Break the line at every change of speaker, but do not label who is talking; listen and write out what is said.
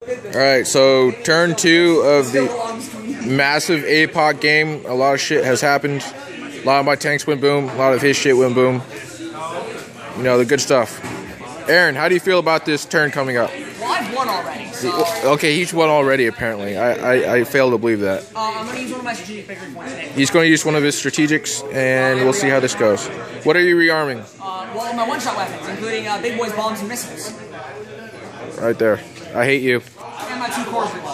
Alright, so turn 2 of the massive Apoc game. A lot of shit has happened. A lot of my tanks went boom. A lot of his shit went boom. You know, the good stuff. Aaron, how do you feel about this turn coming up?
Well, I've won already, so...
Okay, he's won already, apparently. I fail to believe that.
I'm going to use one of my strategic victory points today.
He's going to use one of his strategics, and we'll see how this goes. What are you rearming?
Well, my one-shot weapons, including big boys, bombs, and missiles.
Right there. I hate you.
And my 2 cores reload.